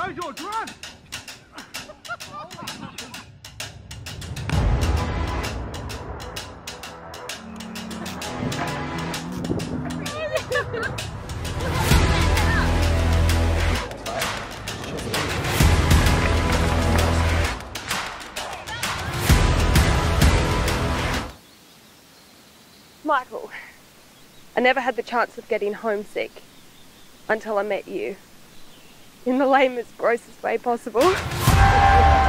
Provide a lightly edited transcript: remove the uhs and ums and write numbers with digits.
George, run! Michael, I never had the chance of getting homesick until I met you. In the lamest, grossest way possible.